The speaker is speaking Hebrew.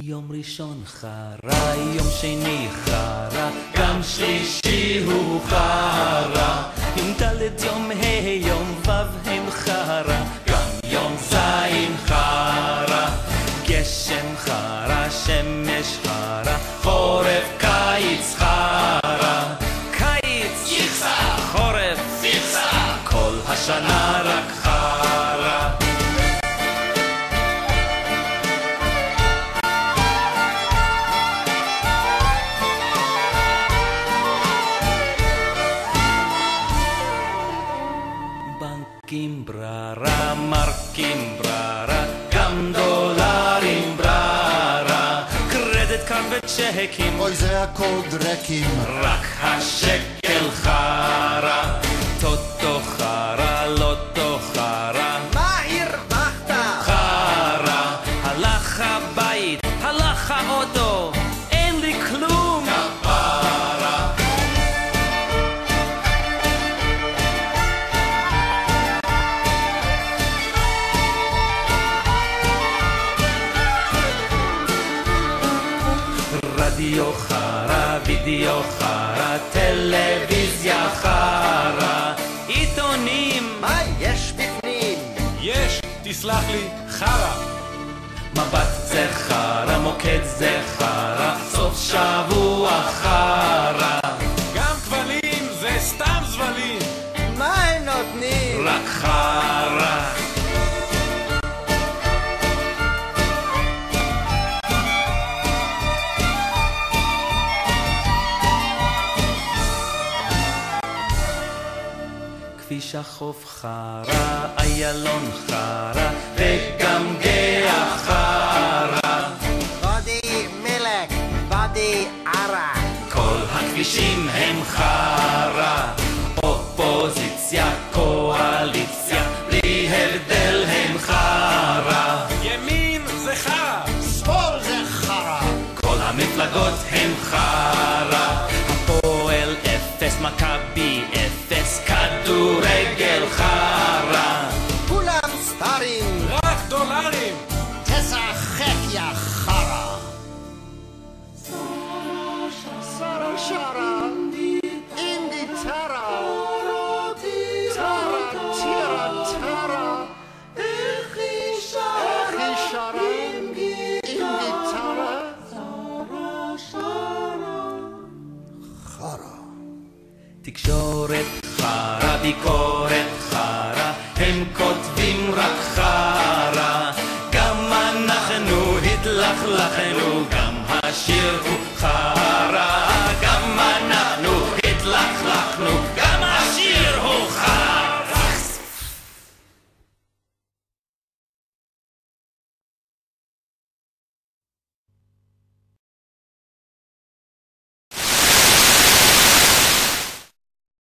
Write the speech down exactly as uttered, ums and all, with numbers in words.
יום ראשון חרה, יום שני חרה, גם שלישי הוא חרה. יום ד' יום ה' יום ו' הם חרה, גם יום זין חרה. גשם חרה, שמש חרה, חורף קיץ חרה. קיץ יחסה, חורף יחסה, כל השנה רק חרה. בנקים בררה, מרקים בררה, גם דולרים בררה. קרדיט קארד וצ'קים, אוי זה הכל דרקים, רק השקל חרה. טוטו חרה, לוטו חרה, מה הרווחת? חרה. הלך הבית, הלך האוטו, אין לי כלום, כפרה. רדיו חרה, וידאו חרה, טלוויזיה חרה. עיתונים, מה יש בפנים? יש, תסלח לי, חרה. מבט זה חרה, מוקד זה חרה, סוף שבוע חרה. גם כבלים זה סתם זבלים. מה הם נותנים? רק חרה. כביש החוף חרה, איילון חרה, וגם גאה חרה. בודי מלק, בודי ערה. כל הכבישים הם חרה. אופוזיציה, קואליציה, בלי הבדל הם חרה. ימין זה חרה. שמאל זה חרה. כל המפלגות הם חרה. הפועל אפס, מכבי אפס, כדורגל חרה. כולם סטרים, רק דולרים. תשחק יא חרה. שרה שרה, אינדי טרה, טרה טירה טרה, איך היא שרה, אינדי טרה, חרה. תקשורת חרה, ביקורת חרה, הם כותבים רק חרה. גם אנחנו התלכלכנו, גם השיר הוא חרה.